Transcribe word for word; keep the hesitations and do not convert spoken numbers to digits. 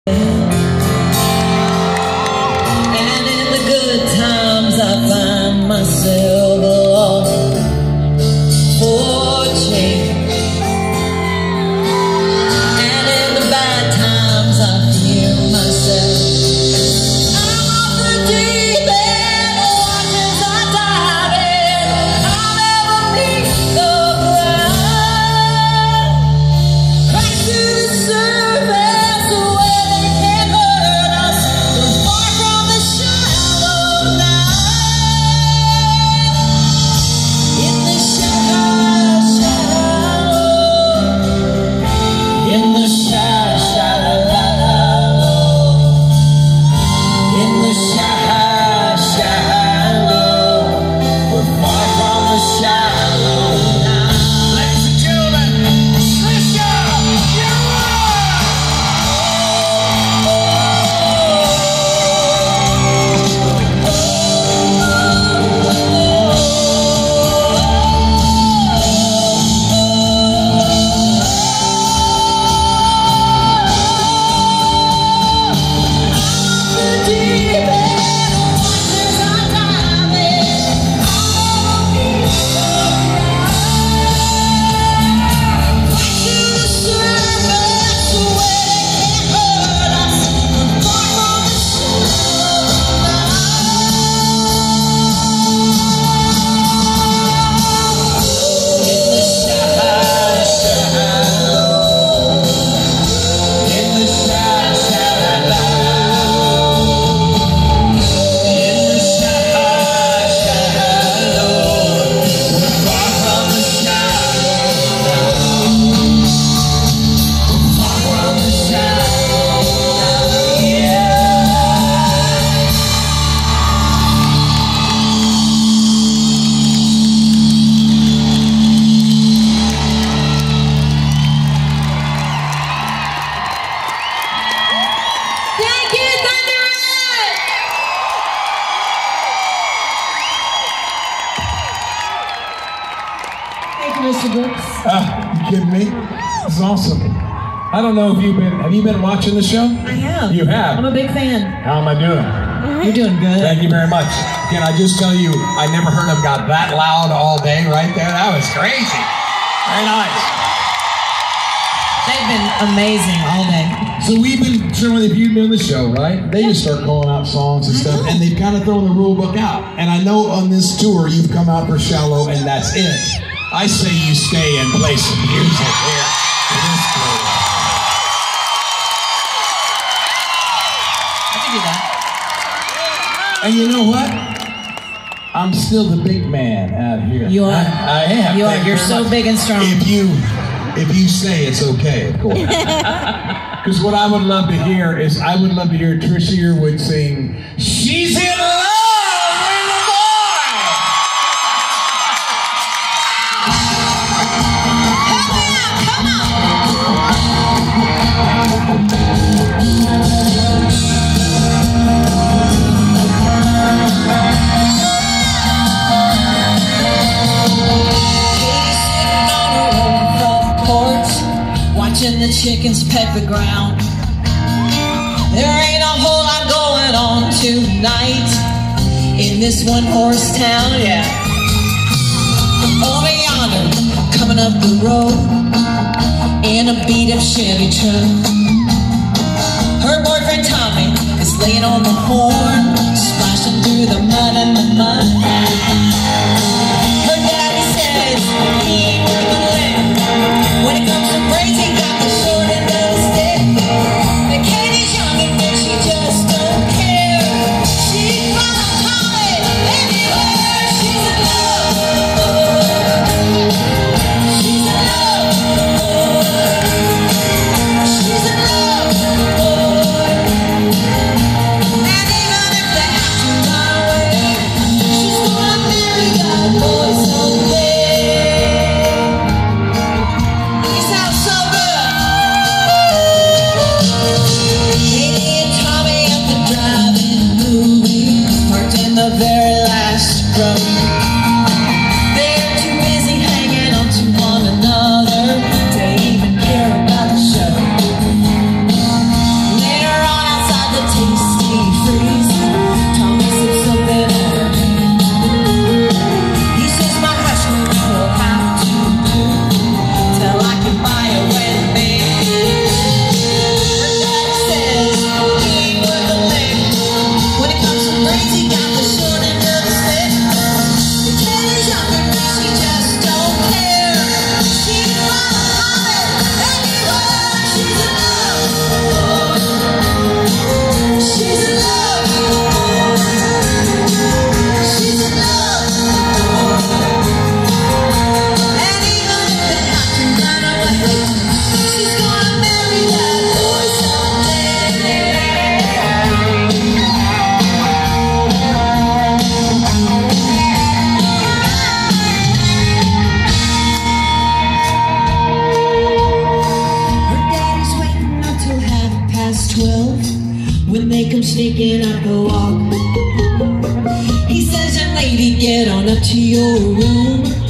And in the good times I find myself alone for change. And in the bad times I fear myself. I'm off the deep end, watches I dive in. I'll never meet the ground. Crash to the surface where they can't hurt us. We're far from the shallow now. In the shallow, shallow. In the shallow, shallow. In the shallow, shallow. We're far from the shallow now. Ladies and gentlemen, Trisha, you Mister Brooks. Uh, you kidding me? This is awesome. I don't know if you've been, have you been watching the show? I have. You have? I'm a big fan. How am I doing? You're doing good. Thank you very much. Can I just tell you, I never heard them got that loud all day right there. That was crazy. Very nice. They've been amazing all day. So we've been showing if you've been on the show, right? They just start calling out songs and stuff, and they've kind of thrown the rule book out. And I know on this tour you've come out for Shallow, and that's it. I say you stay and play some music here for this tour. I can do that. And you know what? I'm still the big man out here. You are. I, I am. You are. Thank You're very so much. big and strong. If you, if you say it's okay, of course. Because what I would love to hear is, I would love to hear Trisha Yearwood sing, "She's in love with a boy." Come on, watching the chickens peck the ground. There ain't a whole lot going on tonight in this one horse town, yeah. Over yonder, coming up the road in a beat up Chevy truck. Her boyfriend Tommy is laying on the horn, splashing through the mud and the mud. Her daddy says he ain't worth a lick. When it comes to praise, he got the short end of the stick. The Katie's young and rich, she just don't care. She's gonna call it anywhere. She's in love. She's in love. She's in love. And even if they have to run away, she's gonna marry make him sneaking up the walk. He says, young lady, get on up to your room.